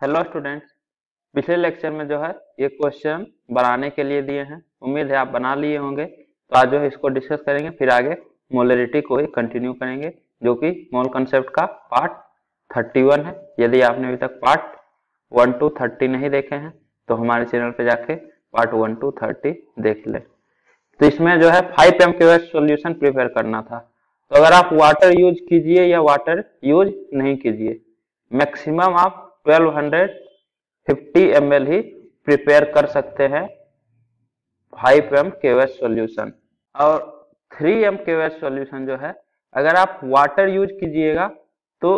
Hello students. पिछले lecture में जो है ये क्वेश्चन बनाने के लिए दिए हैं। उम्मीद है आप बना लिए होंगे। तो आज जो है इसको डिस्कस करेंगे, फिर आगे मोलरिटी को ही कंटिन्यू करेंगे, जो कि मोल कंसेप्ट का पार्ट 31 है। यदि आपने अभी तक पार्ट 1 to 30 नहीं देखे हैं तो हमारे चैनल पे जाके पार्ट 1 to 30 देख ले। तो इसमें जो है 5 MQH सॉल्यूशन प्रिपेयर करना था। तो अगर आप वाटर यूज कीजिए या वाटर यूज नहीं कीजिए, मैक्सिमम आप 1250 ml ही प्रिपेयर कर सकते हैं 5 MQH सॉल्यूशन। और 3 MQH सॉल्यूशन जो है, अगर आप वाटर यूज कीजिएगा तो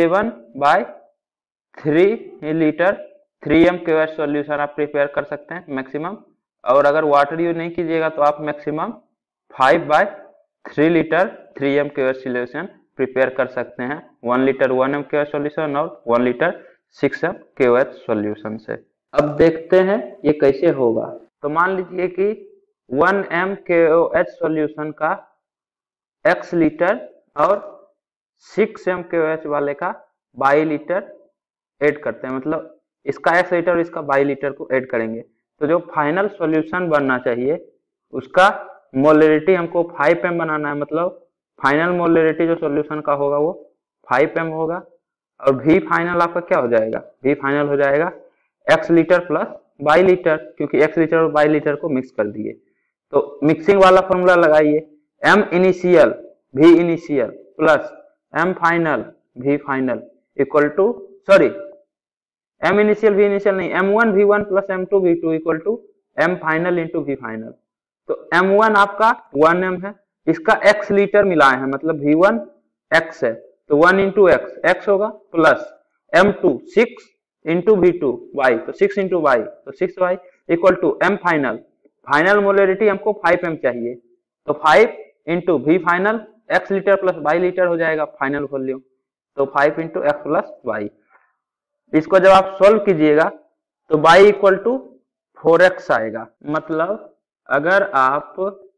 7/3 लीटर 3 MQH सॉल्यूशन आप प्रिपेयर कर सकते हैं मैक्सिमम। और अगर वाटर यूज नहीं कीजिएगा तो आप maximum 5/3 litre 3 MQH solution prepare कर सकते हैं 1 लीटर 1 MQH सॉल्यूशन और 1 लीटर 6 MQH सॉल्यूशन से। अब देखते हैं ये कैसे होगा। तो मान लीजिए कि 1 MQH सॉल्यूशन का x लीटर और 6 MQH वाले का 22 लीटर ऐड करते हैं, मतलब इसका x लीटर और इसका 22 लीटर को ऐड करेंगे। तो जो फाइनल सॉल्यूशन बनना चाहिए उसका मोलरिटी हमको 5 m बनाना है, मतलब फाइनल मोलरिटी जो सॉल्यूशन का होगा वो 5 m होगा। और V फाइनल आपका क्या हो जाएगा? V फाइनल हो जाएगा x लीटर प्लस 22 लीटर, क्योंकि x लीटर और 22 लीटर को मिक्स कर दिए। तो मिक्सिंग वाला फॉर्मूला लगाइए, M initial V initial plus M final V final equal to, sorry M initial V initial नहीं, M1 V1 plus M2 V2 equal to M final into V final. तो M1 आपका 1 m है, इसका x litre मिलाए हैं, मतलब V1 x है तो 1 इंटू x होगा, plus M2 6 into V2 y, तो 6 इंटू y तो 6y equal to M final. Final molarity हमको 5 m चाहिए, तो 5 into V final x litre plus y litre हो जाएगा फाइनल वॉल्यूम, तो 5 इंटू x प्लस y। इसको जब आप सोल्व कीजिएगा तो y इक्वल टू 4x आएगा। मतलब अगर आप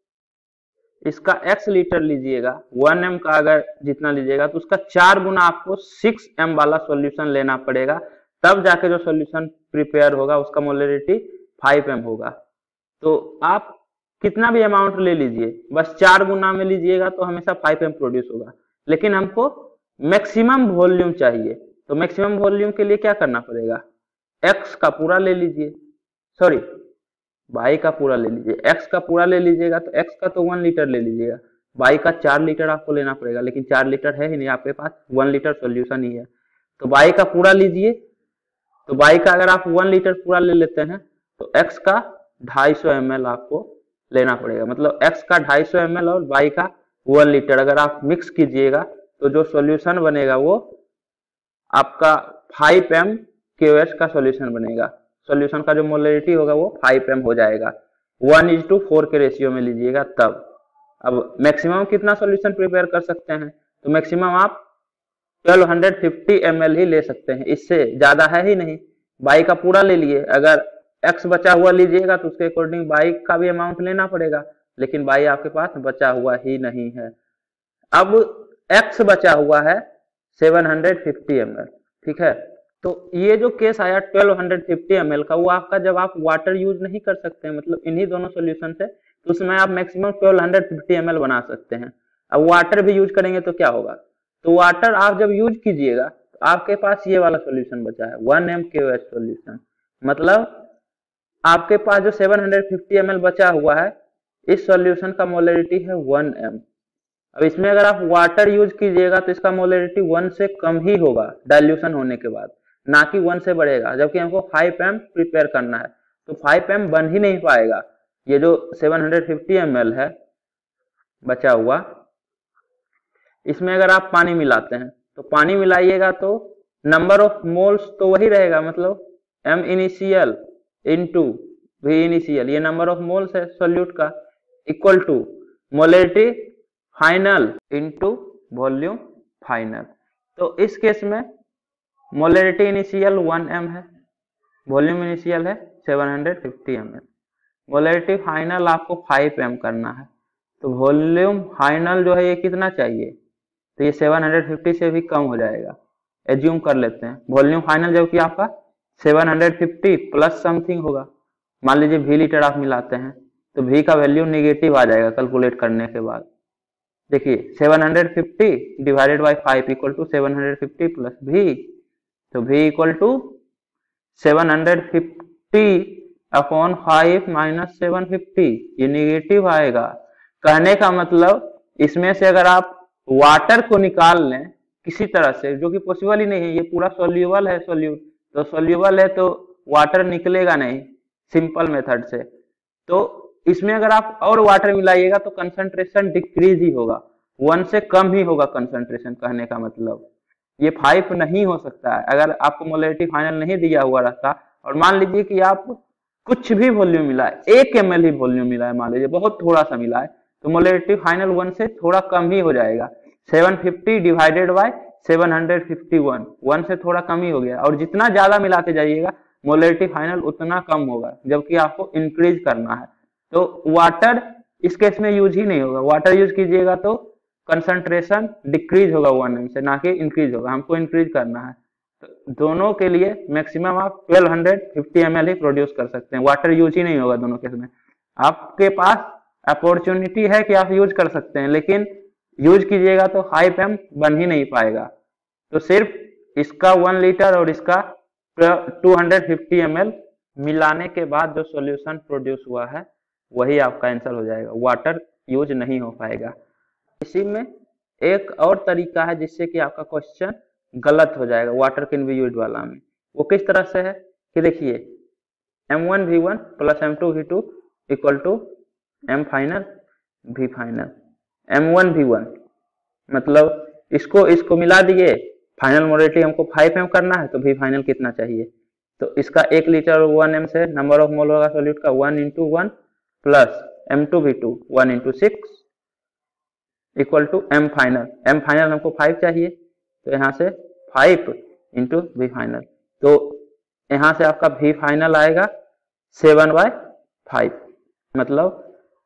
इसका x लीटर लीजिएगा 1 m का अगर जितना लीजिएगा तो उसका 4 गुना आपको 6 m वाला सॉल्यूशन लेना पड़ेगा, तब जाके जो सॉल्यूशन प्रिपेयर होगा उसका मोलरिटी 5 m होगा। तो आप कितना भी अमाउंट ले लीजिए, बस 4 गुना में लीजिएगा तो हमेशा 5 m प्रोड्यूस होगा। लेकिन हमको मैक्सिमम वॉल्यूम चाहिए, तो मैक्सिमम वॉल्यूम के लिए क्या करना पड़ेगा? x का पूरा ले लीजिए, सॉरी y का पूरा ले लीजिए। x का पूरा ले लीजिएगा तो x का तो 1 लीटर ले लीजिएगा, y का 4 लीटर आपको लेना पड़ेगा, लेकिन 4 लीटर है ही नहीं आपके पास, 1 लीटर सॉल्यूशन ही है। तो y का पूरा लीजिए, तो y का अगर आप 1 लीटर पूरा ले लेते हैं तो x का 250 ml आपको लेना पड़ेगा, मतलब x का 250 ml और y का 1 लीटर अगर आप मिक्स कीजिएगा तो जो सॉल्यूशन बनेगा वो आपका 5 MQH का सॉल्यूशन बनेगा। सॉल्यूशन का जो मोलरिटी होगा वो 5 m हो जाएगा, 1:4 के रेशियो में लीजिएगा तब। अब मैक्सिमम कितना सॉल्यूशन प्रिपेयर कर सकते हैं? तो मैक्सिमम आप 1250 ml ही ले सकते हैं, इससे ज्यादा है ही नहीं। y का पूरा ले लिए, अगर x बचा हुआ लीजिएगा तो उसके अकॉर्डिंग y का भी अमाउंट लेना पड़ेगा, लेकिन y आपके पास बचा हुआ ही नहीं है। अब x बचा हुआ है 750 ml, ठीक है। तो ये जो केस आया 1250 ml का, वो आपका जब आप वाटर यूज नहीं कर सकते हैं, मतलब इन्हीं दोनों सॉल्यूशन से, तो उसमें आप मैक्सिमम 1250 ml बना सकते हैं। अब वाटर भी यूज करेंगे तो क्या होगा? तो वाटर आप जब यूज कीजिएगा तो आपके पास ये वाला सॉल्यूशन बचा है 1 MQH सॉल्यूशन, मतलब आपके पास जो 750 ml बचा हुआ है इस सॉल्यूशन का मोलरिटी है 1 m। अब इसमें अगर आप वाटर यूज कीजिएगा तो इसका मोलरिटी 1 से कम ही होगा डाइल्यूशन होने के बाद, ना कि 1 से बढ़ेगा, जबकि हमको 5 m प्रिपेयर करना है तो 5 m बन ही नहीं पाएगा। ये जो 750 ml है बचा हुआ, इसमें अगर आप पानी मिलाते हैं तो पानी मिलाइएगा तो नंबर ऑफ मोल्स तो वही रहेगा, मतलब m initial into V initial, ये नंबर ऑफ मोल्स है सोल्यूट का, equal to molarity final into volume final. तो इस केस में मोलरिटी इनिशियल 1 m है, वॉल्यूम इनिशियल है 750 ml, मोलरिटी फाइनल आपको 5 m करना है। तो वॉल्यूम फाइनल जो है ये कितना चाहिए? तो ये 750 से भी कम हो जाएगा, एज्यूम कर लेते हैं। वॉल्यूम फाइनल जो कि आपका 750 प्लस समथिंग होगा। मान लीजिए V लीटर आप मिलाते हैं तो V का वैल्यू निगेटिव आ जाएगा कैलकुलेट करने के बाद। देखिए 750 divided by 5 equal to 750 plus V, तो V equal to 750 upon 5 minus 750, ये निगेटिव आएगा। कहने का मतलब इसमें से अगर आप वाटर को निकाल लें किसी तरह से, जो कि पॉसिबल ही नहीं है, ये पूरा सोल्यूबल है, सोल्यूट तो सोल्यूबल है तो वाटर निकलेगा नहीं सिंपल मेथड से, तो इसमें अगर आप और वाटर मिलाइएगा तो कंसंट्रेशन डिक्रीज ही होगा, 1 से कम ही होगा कंसंट्रेशन। कहने का मतलब ये 5 नहीं हो सकता है। अगर आपको मोलरिटी फाइनल नहीं दिया हुआ रहता और मान लीजिए कि आप कुछ भी वॉल्यूम मिला है, 1 ml ही वॉल्यूम मिला है, मान लीजिए बहुत थोड़ा सा मिला है, तो मोलरिटी फाइनल 1 से थोड़ा कम ही हो जाएगा। 750 डिवाइडेड बाय 751, 1 से थोड़ा कम ही हो गया। और जितना ज्यादा मिलाते जाइएगा मोलरिटी फाइनल उतना कम होगा, जबकि आपको इंक्रीज करना है। तो वाटर इस केस में यूज ही नहीं होगा। वाटर यूज कीजिएगा तो कंसंट्रेशन डिक्रीज होगा 1 m से, ना कि इंक्रीज होगा। हमको इंक्रीज करना है, तो दोनों के लिए मैक्सिमम आप 1250 ml ही प्रोड्यूस कर सकते हैं। वाटर यूज ही नहीं होगा दोनों केस में। आपके पास अपॉर्चुनिटी है कि आप यूज कर सकते हैं, लेकिन यूज कीजिएगा तो 5 m बन ही नहीं पाएगा। तो सिर्फ इसका 1 लीटर और इसका 250 ml मिलाने के बाद जो सॉल्यूशन प्रोड्यूस हुआ है वही आपका आंसर हो जाएगा, वाटर यूज नहीं हो पाएगा। इसी में एक और तरीका है जिससे कि आपका क्वेश्चन गलत हो जाएगा वाटर कैन बी यूज्ड वाला में। वो किस तरह से है कि देखिए M1V1 plus M2V2 equal to M final V final. M1V1 मतलब इसको मिला दिए, फाइनल मोलरिटी हमको 5 m करना है, तो V फाइनल कितना चाहिए, तो इसका 1 लीटर 1 m से नंबर ऑफ मोल होगा सॉल्यूट का 1 × 1 plus M2V2 1 × 6 equal to M final. M final हमको 5 चाहिए, तो यहाँ से 5 × V फाइनल, तो यहाँ से आपका V फाइनल आएगा 7/5 मतलब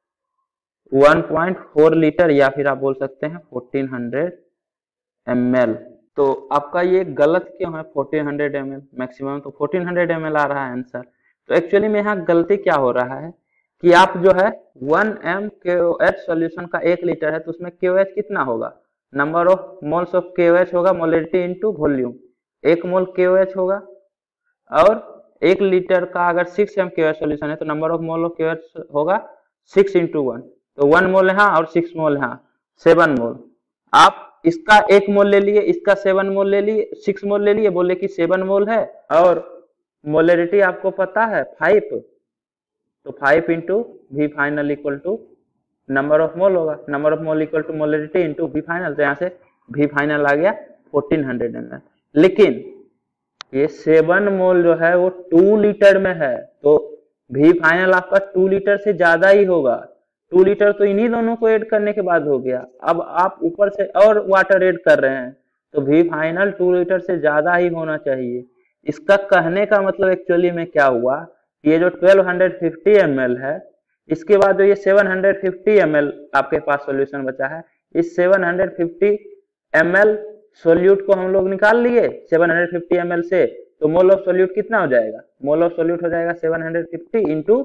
1.4 लीटर, या फिर आप बोल सकते हैं 1400 ml। तो आपका ये गलत क्यों है 1400 ml? मैक्सिमम तो 1400 ml आ रहा है आंसर। तो एक्चुअली में यहाँ गलती क्या हो रहा है कि आप जो है 1 m KOH सॉल्यूशन का 1 लीटर है, तो उसमें KOH कितना होगा, number of moles of KOH होगा molarity into volume, 1 mole KOH होगा। और 1 लीटर का अगर 6 m KOH सॉल्यूशन है तो number of mole of KOH होगा 6 × 1, तो 1 मोल यहाँ और 6 मोल यहाँ, 7 मोल। आप इसका 1 मोल ले लिए, इसका 7 मोल ले लिए, 6 मोल ले लिए, बोले कि 7 मोल है, और मोलरिटी आपको पता है 5, तो 5 × V final equal to number of mole होगा, number of mole equal to molarity into V final, तो यहाँ से V फाइनल आ गया 1400 ml। लेकिन ये 7 मोल जो है वो 2 लीटर में है, तो V फाइनल आपका 2 लीटर से ज्यादा ही होगा। 2 लीटर तो इन्हीं दोनों को ऐड करने के बाद हो गया, अब आप ऊपर से और वाटर ऐड कर रहे हैं, तो V फाइनल 2 लीटर से ज्यादा ही होना चाहिए। इसका कहने का मतलब एक्चुअली में क्या हुआ, ये जो 1250 ml है, इसके बाद जो ये 750 ml आपके पास सॉल्यूशन बचा है, इस 750 ml सोल्यूट को हम लोग निकाल लिए 750 ml से, तो मोल ऑफ सोल्यूट कितना हो जाएगा, मोल ऑफ सोल्यूट हो जाएगा 750 ×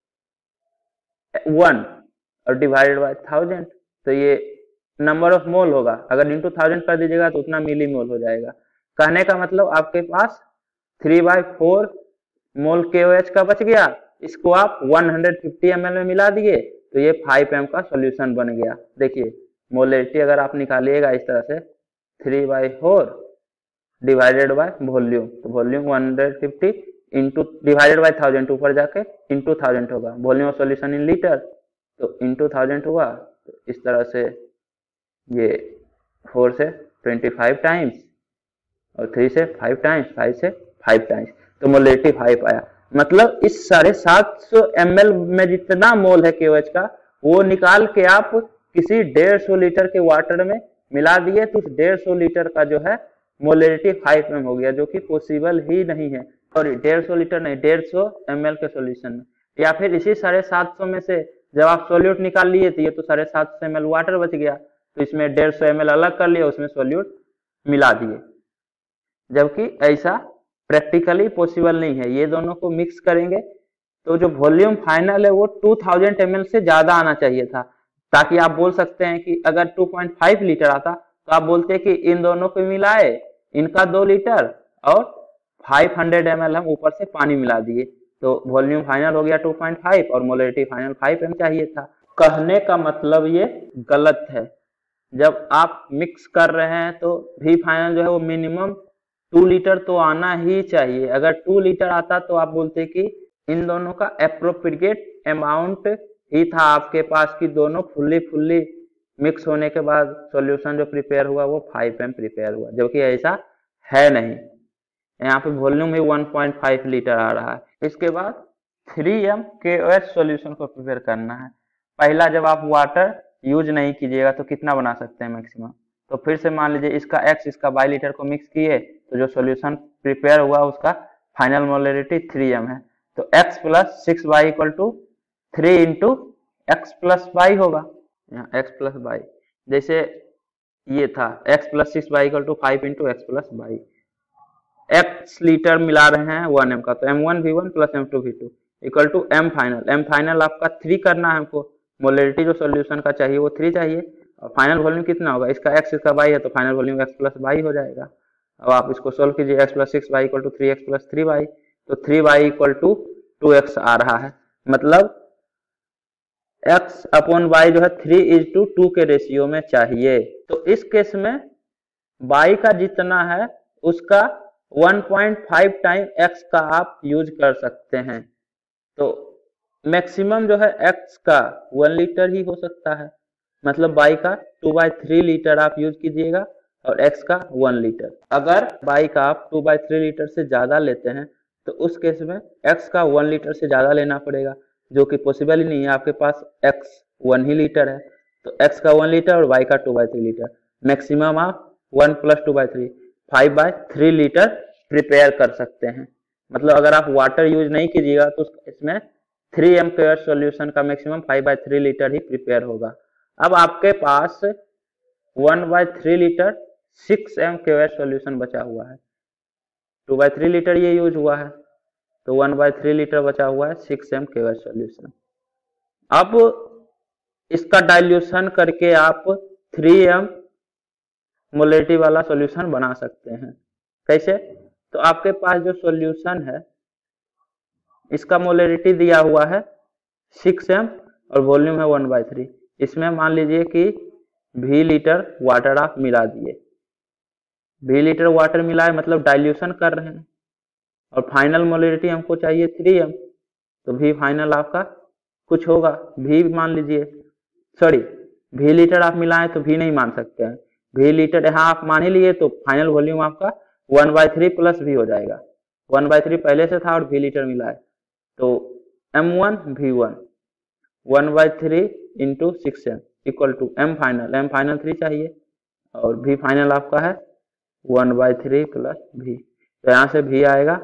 1 और डिवाइडेड बाय 1000, तो ये नंबर ऑफ मोल होगा, अगर इंटू 1000 कर दीजिएगा तो उतना मिली मोल हो जाएगा। कहने का मतलब आपके पास 3/4 मोल KOH का बच गया, इसको आप 150 ml में मिला दिए, तो ये 5 m का सॉल्यूशन बन गया। देखिए मोलरिटी अगर आप निकालिएगा इस तरह से 3/4 डिवाइडेड बाय वॉल्यूम, तो वॉल्यूम 150 इंटू डिवाइडेड बाय 1000, ऊपर जाके इंटू 1000 होगा, volume of solution in litre, तो इंटू 1000 हुआ। तो इस तरह से ये 4 से 25 टाइम्स और 3 से 5 टाइम्स, 5 से 5 टाइम्स, तो मोलरिटी 5 आया। मतलब इस 750 ml में जितना मोल है KOH का, वो निकाल के आप किसी 150 लीटर के वाटर में मिला दिए, तो 150 लीटर का जो है मोलरिटी 5 m हो गया, जो कि पॉसिबल ही नहीं है। और 150 लीटर नहीं, 150 ml के सॉल्यूशन में, या फिर इसी 750 में से जब आप सोल्यूट निकाल लिए थे, तो 750 ml वाटर बच गया, तो इसमें 150 ml अलग कर लिया, उसमें सोल्यूट मिला दिए, जबकि ऐसा प्रैक्टिकली पॉसिबल नहीं है। ये दोनों को मिक्स करेंगे तो जो वॉल्यूम फाइनल है वो 2000 ml से ज्यादा आना चाहिए था, ताकि आप बोल सकते हैं कि अगर 2.5 लीटर आता तो आप बोलते कि इन दोनों को मिलाए, इनका 2 लीटर और 500 ml हम ऊपर से पानी मिला दिए, तो वॉल्यूम फाइनल हो गया 2.5 और मोलरिटी फाइनल 5 m चाहिए था। कहने का मतलब ये गलत है। जब आप मिक्स कर रहे हैं तो भी फाइनल जो है वो मिनिमम 2 लीटर तो आना ही चाहिए। अगर 2 लीटर आता तो आप बोलते कि इन दोनों का एप्रोप्रिएट अमाउंट ही था आपके पास, कि दोनों फुल्ली मिक्स होने के बाद सॉल्यूशन जो प्रिपेयर हुआ वो 5 m प्रिपेयर हुआ, जबकि ऐसा है नहीं। यहाँ पे वॉल्यूम ही 1.5 लीटर आ रहा है। इसके बाद 3m KOH सॉल्यूशन को प्रिपेयर करना है। पहला, जब आप वाटर यूज नहीं कीजिएगा तो कितना बना सकते हैं मैक्सिमम, तो फिर से मान लीजिए इसका x इसका y लीटर को मिक्स किए तो जो सॉल्यूशन प्रिपेयर हुआ उसका फाइनल मोलरिटी 3m है, तो x plus 6y equal to 3 into x plus y होगा। यहाँ x प्लस वाई, जैसे ये था x plus 6y equal to 5 into x plus y. x litre मिला रहे हैं 1m का, तो m1v1 plus m2v2 equal to m final. m final आपका 3 करना है हमको, मोलरिटी जो सॉल्यूशन का चाहिए वो 3 चाहिए, और फाइनल वॉल्यूम कितना होगा, इसका x इसका y है तो final volume x plus y हो जाएगा। अब आप इसको सोल्व कीजिए, x plus 6y equal to 3x plus 3y, तो 3y इक्वल टू 2x आ रहा है, मतलब x अपॉन y जो है 3:2 के रेशियो में चाहिए। तो इस केस में y का जितना है उसका 1.5 टाइम x का आप यूज कर सकते हैं। तो मैक्सिमम जो है x का 1 लीटर ही हो सकता है, मतलब y का 2/3 लीटर आप यूज कीजिएगा और x का 1 लीटर। अगर y का आप 2/3 लीटर से ज्यादा लेते हैं तो उस केस में x का 1 लीटर से ज्यादा लेना पड़ेगा, जो कि पॉसिबल ही नहीं है। आपके पास x 1 ही लीटर है, तो x का 1 लीटर और y का 2/3 लीटर, मैक्सिमम आप 1 प्लस 2/3 5/3 लीटर प्रिपेयर कर सकते हैं। मतलब अगर आप वाटर यूज नहीं कीजिएगा तो इसमें 3m KOH सॉल्यूशन का मैक्सिमम 5/3 लीटर ही प्रिपेयर होगा। अब आपके पास 1/3 लीटर 6m KOH सॉल्यूशन बचा हुआ है, 2/3 लीटर ये यूज हुआ है, तो 1/3 लीटर बचा हुआ है 6m KOH सॉल्यूशन। अब इसका डाइल्यूशन करके आप 3m मोलरिटी वाला सॉल्यूशन बना सकते हैं। कैसे? तो आपके पास जो सॉल्यूशन है इसका मोलरिटी दिया हुआ है 6m और वॉल्यूम है 1/3। इसमें मान लीजिए कि v लीटर वाटर आप मिला दिए, v लीटर वाटर मिलाए मतलब डाइल्यूशन कर रहे हैं, और फाइनल मोलरिटी हमको चाहिए 3m, तो v फाइनल आपका कुछ होगा, v मान लीजिए, सॉरी v लीटर आप मिलाएं तो v नहीं मान सकते हैं, v लीटर यहाँ आप मान ही लिए तो फाइनल वॉल्यूम आपका 1/3 प्लस v हो जाएगा। 1/3 पहले से था और v लीटर मिलाए तो m1v1 1/3 into 6m equal to m final 3 चाहिए और v फाइनल आपका है 1/3 प्लस v, तो यहाँ से v आएगा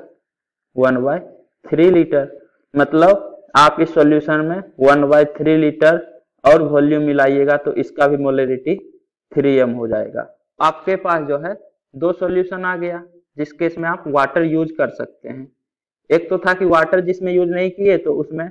1/3 लीटर। मतलब आप इस सॉल्यूशन में 1/3 लीटर और वॉल्यूम मिलाइएगा तो इसका भी मोलरिटी 3m हो जाएगा। आपके पास जो है दो सॉल्यूशन आ गया जिस केस में आप वाटर यूज कर सकते हैं। एक तो था कि वाटर जिसमें यूज नहीं किए तो उसमें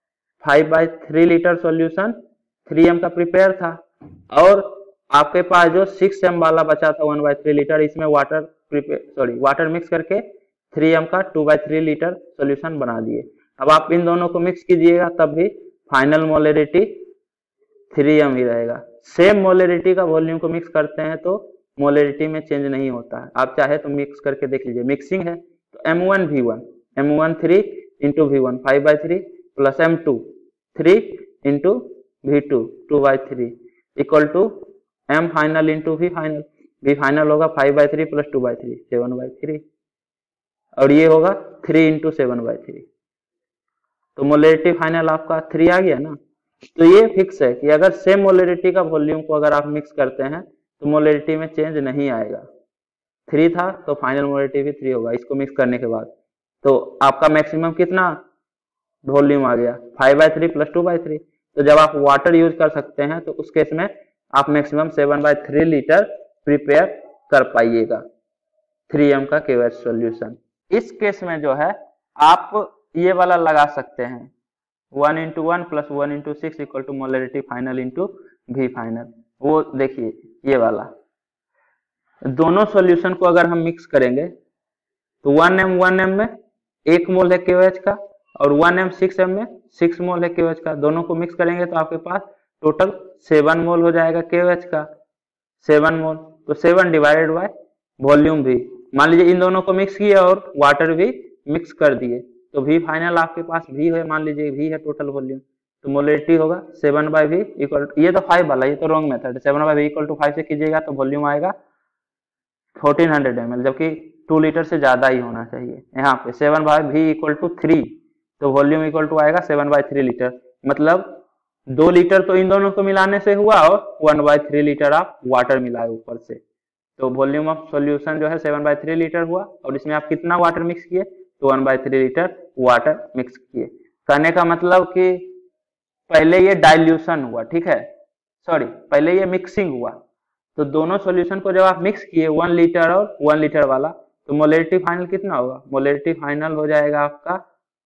5/3 लीटर सॉल्यूशन 3m का प्रिपेयर था, और आपके पास जो 6m वाला बचा था 1/3 लीटर, इसमें वाटर मिक्स करके 3m का 2/3 लीटर सॉल्यूशन बना दिए। अब आप इन दोनों को मिक्स कीजिएगा तब भी फाइनल मोलरिटी 3m ही रहेगा। सेम मोलरिटी का वॉल्यूम को मिक्स करते हैं तो मोलरिटी में चेंज नहीं होता है। आप चाहे तो मिक्स करके देख लीजिए, मिक्सिंग है तो m1 3 into v1 5/3 plus m2 3 into v2 2/3 equal to m final into v final होगा 5/3 प्लस 2/3 7/3, और ये होगा 3 इंटू 7/3, तो मोलरिटी फाइनल आपका 3 आ गया ना। तो ये फिक्स है कि अगर सेम मोलरिटी का वॉल्यूम को अगर आप मिक्स करते हैं तो मोलरिटी में चेंज नहीं आएगा। 3 था तो फाइनल मोलरिटी भी 3 होगा इसको मिक्स करने के बाद। तो आपका मैक्सिमम कितना वॉल्यूम आ गया 5/3 प्लस 2/3। तो जब आप वाटर यूज कर सकते हैं तो उस केस में आप मैक्सिमम 7/3 लीटर प्रिपेयर कर पाइएगा 3m का KOH सॉल्यूशन। इस केस में जो है आप ये वाला लगा सकते हैं 1:1 + 1:6 equal to molarity final into V final. वो देखिए ये वाला दोनों सॉल्यूशन को अगर हम मिक्स करेंगे तो 1m में 1 मोल है KOH का और 1m 6m में 6 मोल है KOH का। दोनों को मिक्स करेंगे तो आपके पास टोटल 7 मोल हो जाएगा KOH का, 7 मोल। तो 7 डिवाइडेड बाय वॉल्यूम भी, मान लीजिए इन दोनों को मिक्स किए और वाटर भी मिक्स कर दिए तो वी फाइनल आपके पास वी है, मान लीजिए वी है टोटल वॉल्यूम, तो मोलरिटी होगा 7/v इक्वल, ये तो 5 वाला, ये तो रॉन्ग मेथड है। 7/v इक्वल टू 5 से कीजिएगा तो वॉल्यूम आएगा 1400 ml, जबकि 2 लीटर से ज्यादा ही होना चाहिए। यहाँ पे 7/v इक्वल टू 3 तो वॉल्यूम इक्वल टू आएगा 7/3 लीटर, मतलब 2 लीटर तो इन दोनों को मिलाने से हुआ और 1/3 लीटर आप वाटर मिलाए ऊपर से, तो वॉल्यूम ऑफ सॉल्यूशन जो है 7/3 लीटर हुआ। और इसमें आप कितना वाटर मिक्स किए तो 1/3 लीटर वाटर मिक्स किए। कहने का मतलब कि पहले ये डाइल्यूशन हुआ, ठीक है, सॉरी पहले ये मिक्सिंग हुआ, तो दोनों सॉल्यूशन को जब आप मिक्स किए 1 लीटर और 1 लीटर वाला, तो मोलरिटी फाइनल कितना होगा, मोलरिटी फाइनल हो जाएगा आपका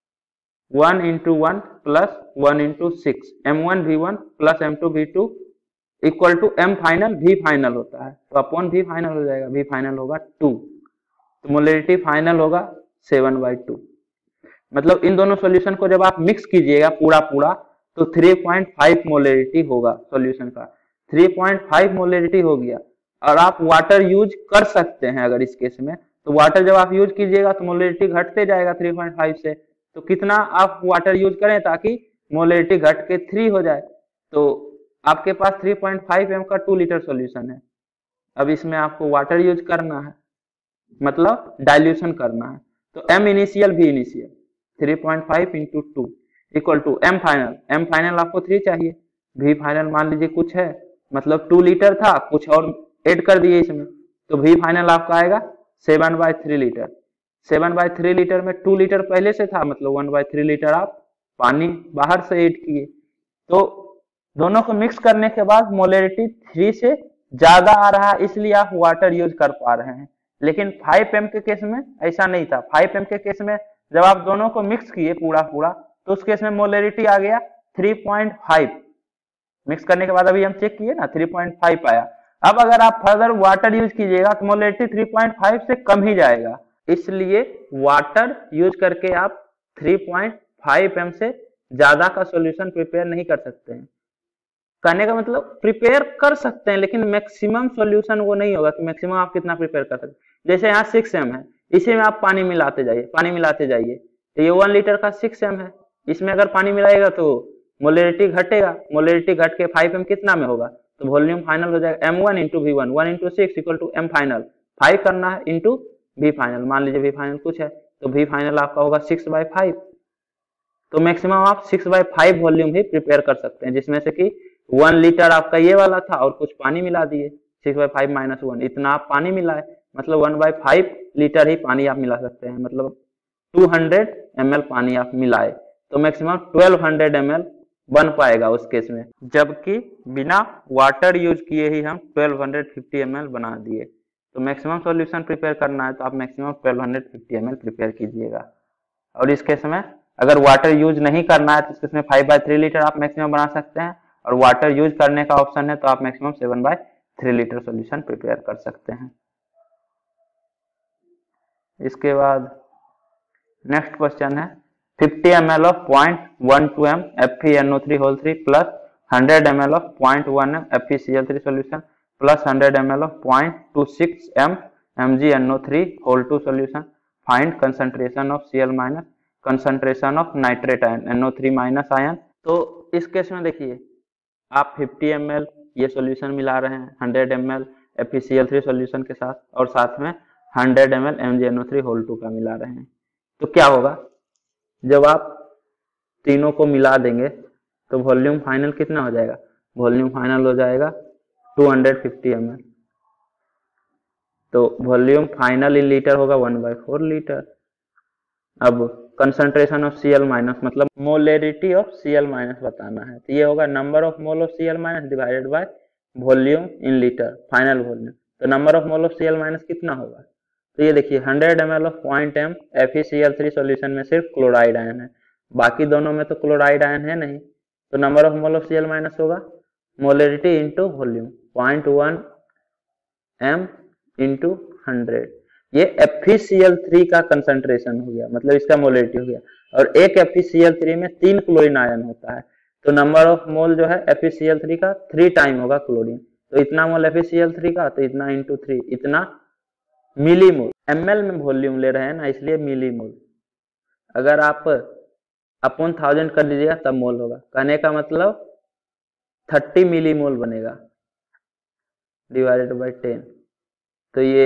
1:1 + 1:6 m1v1 + m2v2 equal to m final v final होता है, तो अपॉन v फाइनल हो जाएगा, v फाइनल होगा 2, तो मोलरिटी फाइनल होगा 7/2। मतलब इन दोनों सॉल्यूशन को जब आप मिक्स कीजिएगा पूरा पूरा तो 3.5 मोलरिटी होगा सॉल्यूशन का, 3.5 मोलरिटी हो गया। और आप वाटर यूज कर सकते हैं अगर इस केस में, तो वाटर जब आप यूज कीजिएगा तो मोलरिटी घटते जाएगा 3.5 से, तो कितना आप वाटर यूज करें ताकि मोलरिटी घट के 3 हो जाए, तो आपके पास 3.5 m का 2 लीटर सॉल्यूशन है। अब इसमें आपको वाटर यूज करना है, मतलब डाइल्यूशन करना है, तो m initial v initial 3.5 × 2 equal to m final, m final आपको 3 चाहिए, v फाइनल मान लीजिए कुछ है, मतलब 2 लीटर था, कुछ और ऐड कर दिए इसमें, तो v फाइनल आपका आएगा 7/3 लीटर। 7/3 लीटर में 2 लीटर पहले से था, मतलब 1/3 लीटर आप पानी बाहर से ऐड किए, तो दोनों को मिक्स करने के बाद मोलरिटी 3 से ज्यादा आ रहा है, इसलिए आप वाटर यूज कर पा रहे हैं। लेकिन 5m के केस में ऐसा नहीं था। 5m के केस में जब आप दोनों को मिक्स किए पूरा पूरा, तो उस केस में मोलरिटी आ गया 3.5, मिक्स करने के बाद अभी हम चेक किए ना 3.5 आया। अब अगर आप फर्दर वाटर यूज कीजिएगा तो मोलरिटी 3.5 से कम ही जाएगा, इसलिए वाटर यूज करके आप 3.5 m से ज्यादा का सॉल्यूशन प्रिपेयर नहीं कर सकते हैं। कहने का मतलब प्रिपेयर कर सकते हैं लेकिन मैक्सिमम सॉल्यूशन वो नहीं होगा कि मैक्सिमम आप कितना प्रिपेयर कर सकते हैं। जैसे यहाँ 6m है, इसी में आप पानी मिलाते जाइए, पानी मिलाते जाइए, तो ये 1 लीटर का 6m है, इसमें अगर पानी मिलाएगा तो मोलरिटी घटेगा, मोलरिटी घट के 5m कितना में होगा, तो वॉल्यूम फाइनल हो जाएगा m1 × v1 1:6 equal to m final, 5 करना है इंटू v फाइनल, मान लीजिए v फाइनल कुछ है तो v फाइनल आपका होगा 6/5, तो मैक्सिमम आप 6/5 वॉल्यूम ही प्रिपेयर कर सकते हैं, जिसमें से कि 1 लीटर आपका ये वाला था और कुछ पानी मिला दिए, 6/5 - 1 इतना आप पानी मिलाए, मतलब 1/5 लीटर ही पानी आप मिला सकते हैं, मतलब 200 ml पानी आप मिलाए तो मैक्सिमम 1200 ml बन पाएगा उस केस में, जबकि बिना वाटर यूज किए ही हम 1250 ml बना दिए। तो मैक्सिमम सॉल्यूशन प्रिपेयर करना है तो आप मैक्सिमम 1250 ml प्रिपेयर कीजिएगा। और इस केस में अगर वाटर यूज नहीं करना है तो इस केस में 5/3 लीटर आप मैक्सिमम बना सकते हैं, और वाटर यूज करने का ऑप्शन है तो आप मैक्सिमम 7/3 लीटर सॉल्यूशन प्रिपेयर कर सकते हैं। इसके बाद नेक्स्ट क्वेश्चन है 50 ml of 0.12 m FeNO3 plus 100 ml of 0.1 m FeCl3 solution plus 100 ml of 0.26 m MgNO3 solution. Find concentration of Cl minus, concentration of nitrate ion NO3 minus ion। तो इस case में देखिए आप 50 ml ये solution मिला रहे हैं 100 ml FeCl3 solution के साथ, और साथ में 100 ml MgNO3 का मिला रहे हैं, तो क्या होगा जब आप तीनों को मिला देंगे तो वॉल्यूम फाइनल कितना हो जाएगा, वॉल्यूम फाइनल हो जाएगा 250 ml, तो वॉल्यूम फाइनल इन लीटर होगा 1/4 लीटर। अब कंसंट्रेशन ऑफ Cl माइनस मतलब मोलरिटी ऑफ Cl माइनस बताना है, तो ये होगा number of mole of Cl minus divided by volume in litre final volume. तो number of mole of Cl minus कितना होगा, तो ये देखिए 100 ml of 0.m FeCl3 solution में सिर्फ क्लोराइड आयन है, बाकी दोनों में तो क्लोराइड आयन है नहीं। तो number of mole of Cl minus होगा molarity into volume 0.1 m into 100। ये FeCl3 का कंसंट्रेशन हो गया, मतलब इसका मोलरिटी हो गया। और एक FeCl3 में 3 क्लोरीन आयन होता है, तो नंबर ऑफ मोल जो है FeCl3 का 3 टाइम होगा क्लोरीन। तो इतना मोल FeCl3 का, तो इतना इंटू 3, इतना मिलीमोल। ml में वॉल्यूम ले रहे हैं ना, इसलिए मिलीमोल। अगर आप अपॉन 1000 कर लीजिएगा तब मोल होगा। कहने का मतलब 30 मिलीमोल बनेगा डिवाइडेड बाय 10। तो ये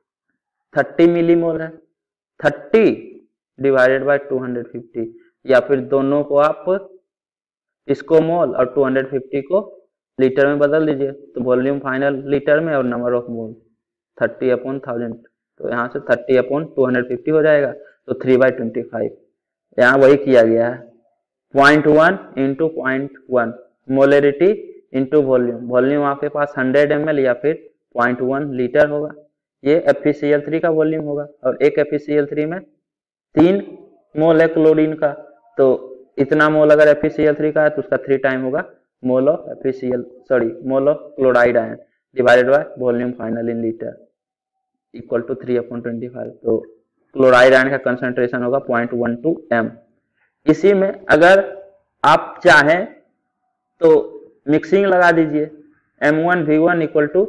30 मिलीमोल है, 30 डिवाइडेड बाय 250, या फिर दोनों को आप इसको मोल और 250 को लीटर में बदल दीजिए, तो वॉल्यूम फाइनल लीटर में और नंबर ऑफ मोल 30/1000। तो यहाँ से 30/250 हो जाएगा, तो 3/25। यहाँ वही किया गया है, 0.1 into 0.1 molarity into volume. Volume आपके पास 100 ml या फिर 0.1 लीटर होगा। ये FeCl3 का वॉल्यूम होगा, और एक FeCl3 में 3 मोल है क्लोरीन का, तो इतना मोल अगर FeCl3 का है तो उसका 3 टाइम होगा mole of mole of chloride ion divided by volume final in litre equal to 3/25। तो क्लोराइड आयन का कंसंट्रेशन होगा 0.12 m। इसी में अगर आप चाहें तो मिक्सिंग लगा दीजिए, M1V1 इक्वल टू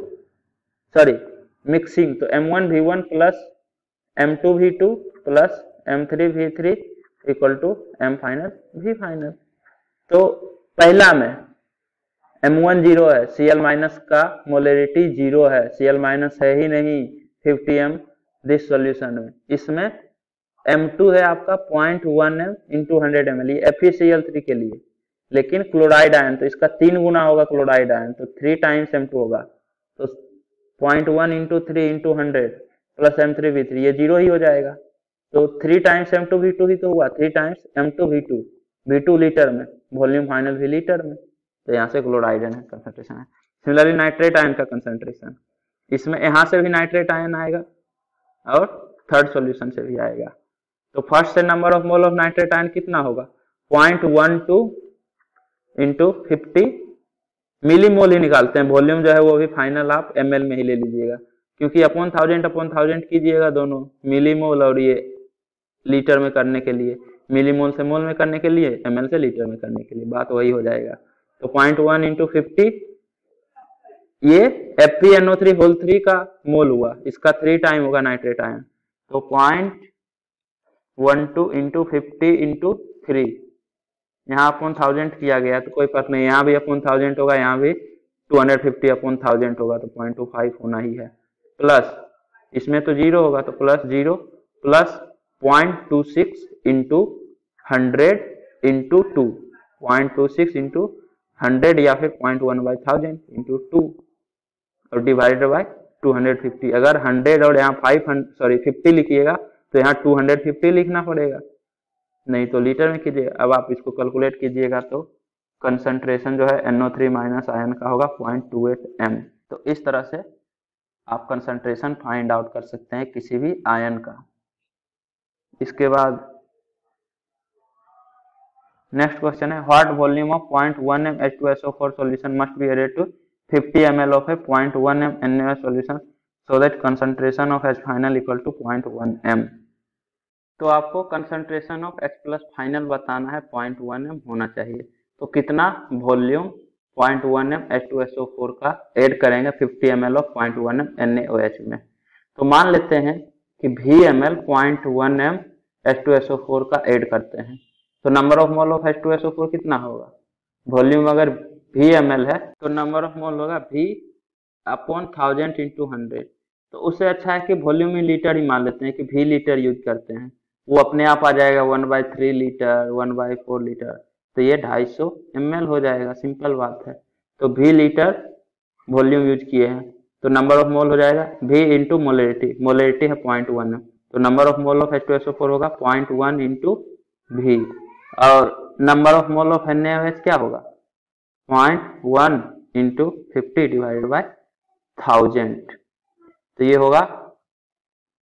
मिक्सिंग, तो M1V1 plus M2V2 plus M3V3 equal to M final V final. तो पहला में M1 0 है, Cl माइनस का मोलरिटी 0 है, Cl माइनस है ही नहीं 50m दिस सॉल्यूशन में। इसमें M2 है आपका 0.1 m इंटू 100 ml, ये FeCl3 के लिए। लेकिन क्लोराइड आयन तो इसका 3 गुना होगा क्लोराइड आयन, तो 3 टाइम्स M2 होगा, तो 0.1 इंटू 3 इंटू 100 प्लस M3V3, ये 0 ही हो जाएगा। तो 3 टाइम्स M2V2 ही तो हुआ, 3 टाइम्स M2V2, V2 लीटर में, वॉल्यूम फाइनल भी लीटर में। तो यहाँ से क्लोराइड आयन कंसंट्रेशन है। सिमिलरली नाइट्रेट आयन का कंसंट्रेशन, इसमें यहाँ से भी नाइट्रेट आयन आएगा और थर्ड सॉल्यूशन से भी आएगा। तो फर्स्ट से number of mole of nitrate ion कितना होगा 0.12 इंटू 50 मिलीमोल ही निकालते हैं, वॉल्यूम जो है वो भी फाइनल आप ml में ही ले लीजिएगा, क्योंकि अपॉन 1000 कीजिएगा दोनों, मिलीमोल और ये लीटर में करने के लिए, मिलीमोल से मोल में करने के लिए, ml से लीटर में करने के लिए, बात वही हो जाएगा। तो 0.1 इंटू 50 ये FeNO3 होल 3 का मोल हुआ, इसका 3 टाइम होगा नाइट्रेट आयन। तो 0.12 इंटू 50 इंटू 3, यहाँ अपॉन 1000 किया गया तो कोई फर्क नहीं, यहाँ भी अपॉन 1000 होगा, यहाँ भी 250/1000 होगा, तो 0.25 होना ही है। प्लस इसमें तो 0 होगा, तो plus 0 plus 0.26 into 100 into 2, 0.26 into 100 या फिर 0.1/1000 इंटू 2 और डिवाइडेड बाय 250। अगर 100 और यहाँ 50 लिखिएगा तो यहाँ 250 लिखना पड़ेगा, नहीं तो लीटर में कीजिए। अब आप इसको कैलकुलेट कीजिएगा तो कंसंट्रेशन जो है NO3 माइनस आयन का होगा 0.28 m। तो इस तरह से आप कंसंट्रेशन फाइंड आउट कर सकते हैं किसी भी आयन का। इसके बाद नेक्स्ट क्वेश्चन है, what volume of 0.1 m H2SO4 solution must be added to 50 ml of a 0.1 m NaOH solution so that concentration of H final equal to 0.1 m। तो आपको concentration of H plus final बताना है, 0.1 m होना चाहिए। तो कितना volume 0.1 m H2SO4 का add करेंगे 50 ml ऑफ 0.1 m NaOH में। तो मान लेते हैं कि VML 0.1 m H2SO4 का ऐड करते हैं, तो number of mole of H2SO4 कितना होगा, वॉल्यूम अगर VML है तो नंबर ऑफ मोल होगा V/1000 इंटू 100। तो उससे अच्छा है कि वॉल्यूम इन लीटर ही मान लेते हैं कि V लीटर यूज करते हैं, वो अपने आप आ जाएगा 1/3 लीटर 1/4 लीटर, तो ये 250 ml हो जाएगा, सिंपल बात है। तो V लीटर वॉल्यूम यूज किए हैं, तो नंबर ऑफ मोल हो जाएगा V इंटू मोलरिटी, मोलरिटी है 0.1 m, तो number of mole of H2SO4 होगा 0.1 इंटू V, और number of mole of NaOH क्या होगा 0.1 इंटू 50 डिवाइडेड बाय 1000। तो ये होगा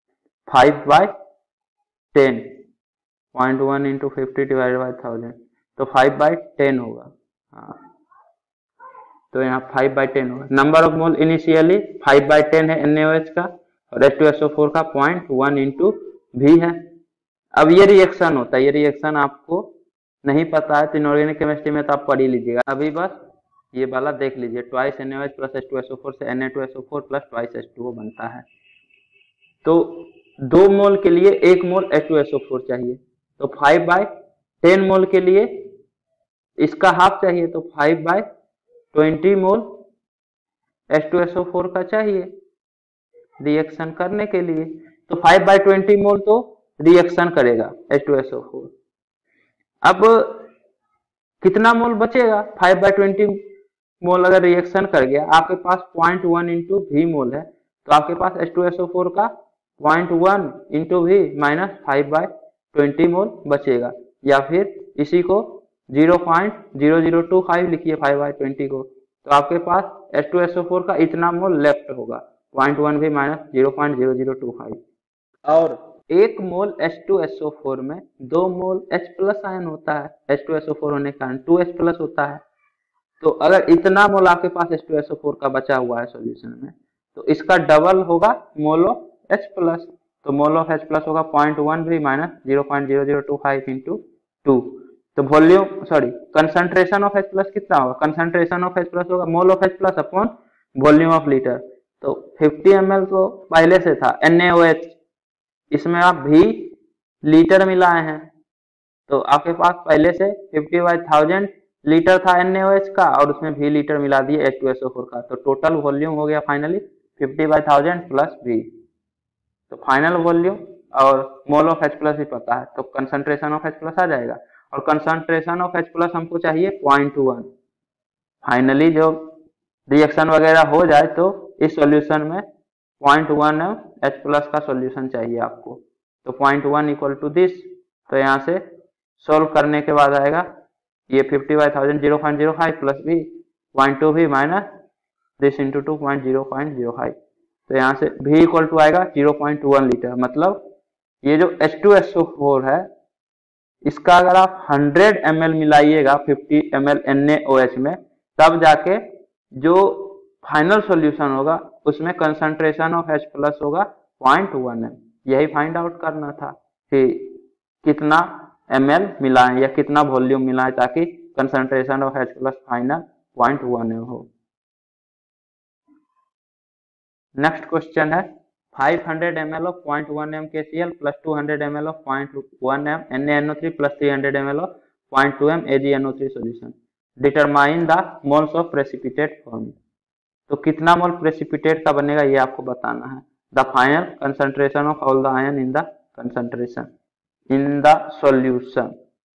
5/10, 0.1 इंटू 50 डिवाइडेड बाई 1000, तो 5/10 होगा। हाँ, तो यहाँ 5/10 होगा। नंबर ऑफ मोल इनिशियली 5/10 है NaOH का, और H2SO4 का 0.1 इंटू भी है। अब ये रिएक्शन होता है, ये रिएक्शन आपको नहीं पता है तो इनऑर्गेनिक केमिस्ट्री में तो आप पढ़ ही लीजिएगा। अभी बस ये वाला देख लीजिए, ट्वाइस NaOH प्लस H2SO4 से Na2SO4 प्लस ट्वाइस H2O बनता है। तो 2 मोल के लिए 1 मोल H2SO4 चाहिए, तो 5/10 मोल के लिए इसका हाफ चाहिए, तो 5/20 मोल H2SO4 का चाहिए रिएक्शन करने के लिए। तो 5/20 मोल तो रिएक्शन करेगा H2SO4। अब कितना मोल बचेगा? 5/20 मोल अगर रिएक्शन कर गया, आपके पास 0.1 इंटू भी मोल है, तो आपके पास H2SO4 का 0.1 इंटू भी माइनस 5/20 मोल बचेगा। या फिर इसी को 0.0025 लिखिए 5/20 को, तो आपके पास H2SO4 का इतना मोल लेफ्ट होगा, 0.1 भी माइनस 0.0025। और 1 मोल H2SO4 में 2 मोल H प्लस आयन होता है, H2SO4 होने के कारण 2H प्लस होता है। तो अगर इतना मोल आपके पास H2SO4 का बचा हुआ है सॉल्यूशन में, तो इसका डबल होगा मोल ऑफ H प्लस, तो मोल ऑफ H प्लस होगा 0.1 भी माइनस 0.0025 इंटू 2। तो volume concentration of H plus कितना होगा? कंसंट्रेशन ऑफ H प्लस होगा mole of H plus upon volume of litre. तो 50 ml तो पहले से था NaOH, इसमें आप भी लीटर मिलाए हैं, तो आपके पास पहले से 50/1000 लीटर था NaOH का, और उसमें भी लीटर मिला दिए H2SO4 का, तो टोटल वॉल्यूम हो गया फाइनली 50/1000 प्लस भी। तो फाइनल वॉल्यूम और मोल ऑफ H प्लस भी पता है, तो कंसंट्रेशन ऑफ H प्लस आ जाएगा, और कंसंट्रेशन ऑफ H प्लस हमको चाहिए 0.1। फाइनली जो रिएक्शन वगैरह हो जाए तो इस सॉल्यूशन में 0.1 H प्लस का सॉल्यूशन चाहिए आपको, तो 0.1 इक्वल टू दिस। तो यहाँ से सोल्व करने के बाद आएगा ये 50/1000 0.05 प्लस भी 0.2 भी माइनस दिस इंटू 2.0.05, तो यहाँ से भी इक्वल टू आएगा 0.1 लीटर। मतलब ये जो H2SO4 है, इसका अगर आप 100 ml मिलाइएगा 50 ml NaOH में, तब जाके जो फाइनल सॉल्यूशन होगा उसमें कंसंट्रेशन ऑफ H प्लस होगा 0.1 m। यही फाइंड आउट करना था कि कितना ml मिलाएं या कितना वॉल्यूम मिलाएं ताकि concentration of H plus final 0.1 m हो। नेक्स्ट क्वेश्चन है 500 ml of 0.1 m KCl plus 200 ml of 0.1 m NaNO3 plus 300 ml of 0.2 m AgNO3 solution. Determine the moles of precipitate formed. तो कितना मोल precipitate का बनेगा ये आपको बताना है। The final concentration of all the ion in the concentration in the solution.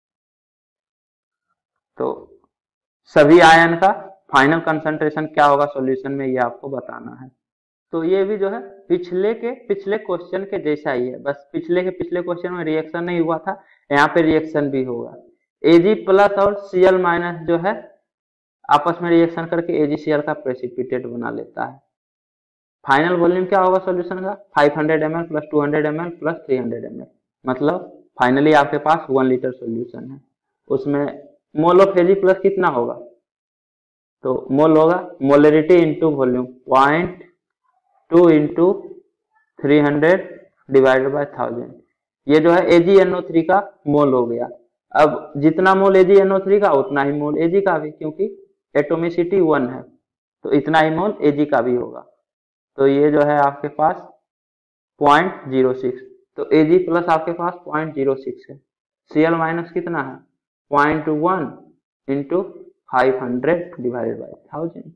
तो सभी आयन का फाइनल कंसंट्रेशन क्या होगा सॉल्यूशन में, ये आपको बताना है। तो ये भी जो है पिछले क्वेश्चन के जैसा ही है, बस पिछले क्वेश्चन में रिएक्शन नहीं हुआ था, यहाँ पे रिएक्शन भी होगा। Ag प्लस और Cl माइनस जो है आपस में रिएक्शन करके AgCl का प्रेसिपिटेट बना लेता है। फाइनल वॉल्यूम क्या होगा सॉल्यूशन का? 500 ml plus 200 ml plus 300 ml, मतलब फाइनली आपके पास 1 लीटर सॉल्यूशन है। उसमें मोल ऑफ Ag प्लस कितना होगा? तो मोल होगा molarity into volume 0.2 into 300 divided by 1000। ये जो है AgNO3 का मोल हो गया। अब जितना मोल AgNO3 का उतना ही मोल Ag का भी, क्योंकि एटोमिसिटी 1 है, तो इतना ही मोल Ag का भी होगा। तो ये जो है आपके पास 0.06, तो Ag प्लस आपके पास 0.06 है। Cl माइनस कितना है? 0.1 इंटू 500 डिवाइडेड बाई 1000,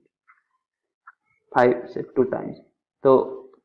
5 से 2 टाइम्स, तो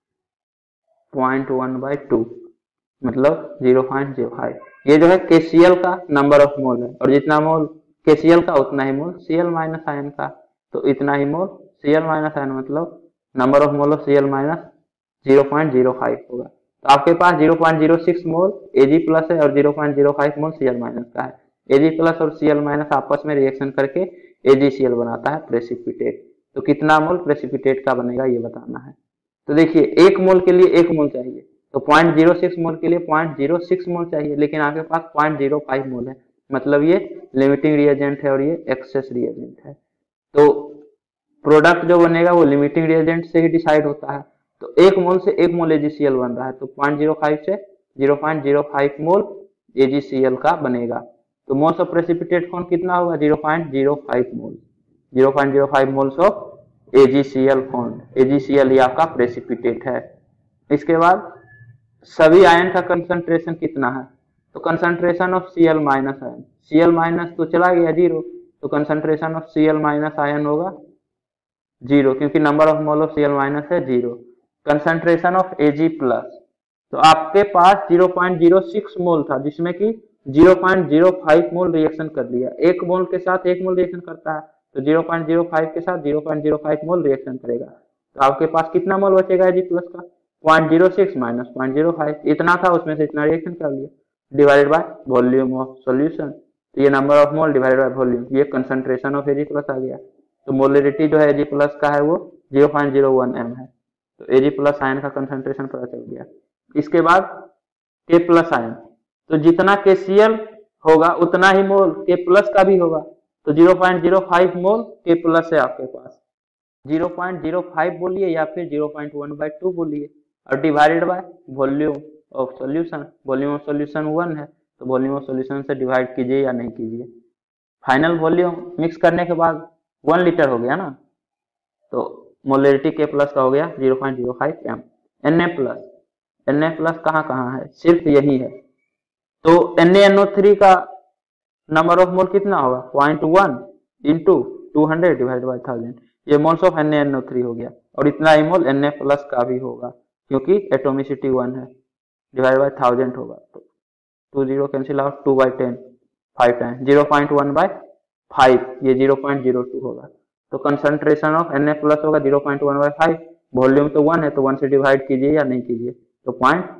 0.1/2 मतलब 0.05। ये जो है KCl का नंबर ऑफ मोल है, और जितना मोल KCl का उतना ही मोल Cl माइनस आयन का, तो इतना ही मोल Cl माइनस आयन, मतलब number of mole of Cl minus 0.05 होगा। तो आपके पास 0.06 मोल Ag प्लस है और 0.05 मोल Cl माइनस का है। Ag प्लस और Cl माइनस आपस में रिएक्शन करके AgCl बनाता है प्रेसिपिटेट। तो कितना मोल प्रेसिपिटेट का बनेगा ये बताना है। तो देखिए 1 मोल के लिए 1 मोल चाहिए, तो 0.06 मोल के लिए 0.06 मोल चाहिए, लेकिन आपके पास 0.05 मोल है, मतलब ये लिमिटिंग रिएजेंट है और ये एक्सेस रिएजेंट है। तो प्रोडक्ट जो बनेगा वो लिमिटिंग रिएजेंट से ही डिसाइड होता है। तो 1 मोल से 1 मोल AgCl बन रहा है, तो 0.05 से 0.05 मोल AgCl का बनेगा। तो मोल्स ऑफ प्रेसिपिटेट फॉर्म कितना होगा? 0.05 mole, 0.05 moles of AgCl form. AgCl ये आपका प्रेसिपिटेट है। इसके बाद सभी आयन का कंसंट्रेशन कितना है? तो concentration of Cl minus ion, Cl minus तो चला गया 0, तो concentration of Cl minus ion होगा 0, क्योंकि number of mole of Cl minus है 0। कंसंट्रेशन ऑफ Ag प्लस, तो आपके पास 0.06 मोल था, जिसमें कि 0.05 मोल रिएक्शन कर लिया। 1 मोल के साथ 1 मोल रिएक्शन करता है, तो 0.05 के साथ 0.05 मोल रिएक्शन करेगा। तो आपके पास कितना मोल बचेगा Ag प्लस का? 0.06 माइनस 0.05, इतना था, उसमें से इतना रिएक्शन कर लिया, divided by volume of solution. तो ये number of mole divided by volume, ये कंसंट्रेशन ऑफ Ag प्लस आ गया। तो मोलरिटी जो है Ag प्लस का है वो 0.01 m है। तो Ag प्लस आयन का कंसंट्रेशन पता चल गया। इसके बाद K प्लस आयन, तो जितना KCl होगा उतना ही मोल K प्लस का भी होगा। तो 0.05 मोल K प्लस है आपके पास, 0.05 बोलिए या फिर 0.1/2 बोलिए, और divided by volume of solution. Volume of solution 1 है, तो वॉल्यूम ऑफ सॉल्यूशन से डिवाइड कीजिए या नहीं कीजिए। फाइनल वॉल्यूम मिक्स करने के बाद 1 लीटर हो गया ना, तो मोलरिटी K प्लस का हो गया 0.05 m। Na प्लस कहाँ है? सिर्फ यही है। तो NaNO3 का नंबर ऑफ मोल कितना होगा? 0.1 इंटू 200 डिवाइड बाय 1000, ये मोल्स ऑफ NaNO3 हो गया। और इतना ही मोल Na प्लस का भी होगा, क्योंकि एटोमिसिटी 1 है, डिवाइड बाय 1000 होगा। तो 2 0 कैंसिल आउट, 2/10 5 टाइम 0.1/5, ये 0.02 होगा। तो कंसंट्रेशन ऑफ Na प्लस होगा 0.1/5, वॉल्यूम तो 1 है, तो 1 से डिवाइड कीजिए या नहीं कीजिए, तो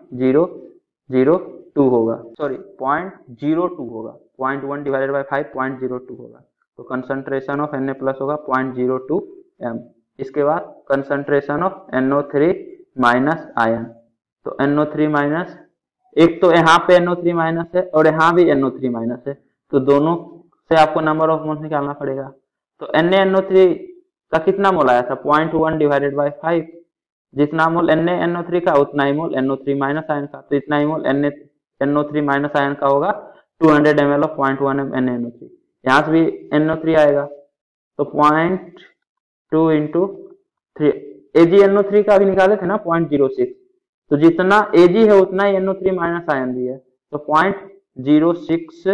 0.002 होगा, सॉरी 0.02 होगा, 0.1 डिवाइडेड बाय 5 0.02 होगा। तो कंसंट्रेशन ऑफ Na प्लस होगा 0.02 m। इसके बाद concentration of NO3 minus ion, तो NO3 माइनस, एक तो यहाँ पे NO3 माइनस है और यहाँ भी NO3 माइनस है, तो दोनों से आपको नंबर ऑफ मोल्स निकालना पड़ेगा। तो NaNO3 का कितना मोल आया था? 0.1 डिवाइडेड बाय 5, जितना मोल NaNO3 का उतना ही मोल NO3 माइनस आयन का, तो इतना ही मोल NO3 माइनस आयन का होगा 200 ml ऑफ 0.1 m NaNO3। यहाँ से भी NO3 आएगा, तो 0.2 इंटू 3, AgNO3 का भी निकाले थे ना 0.06, तो जितना Ag है उतना ही NO3 माइनस आयन भी है, तो 0.06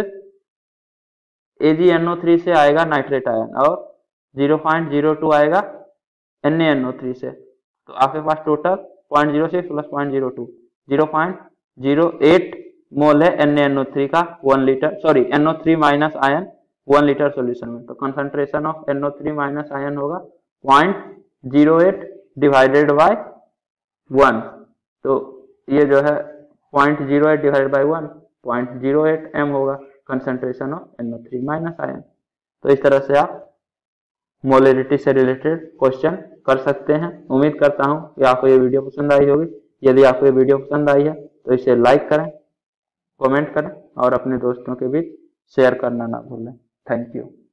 AgNO3 से आएगा नाइट्रेट आयन, और 0.02 आएगा NaNO3 से। तो आपके पास टोटल 0.06 प्लस 0.02 0.08 मोल है NaNO3 का 1 litre, sorry NO3 minus ion 1 litre solution में। तो concentration of NO3 minus ion होगा 0.08 डिवाइडेड बाय 1, तो ये जो है 0.08 डिवाइडेड बाय 1 0.08 m होगा concentration of NO3 minus ion. तो इस तरह से आप मोलरिटी से रिलेटेड क्वेश्चन कर सकते हैं। उम्मीद करता हूं कि आपको ये वीडियो पसंद आई होगी। यदि आपको ये वीडियो पसंद आई है तो इसे लाइक करें, कमेंट करें और अपने दोस्तों के बीच शेयर करना ना भूलें। Thank you.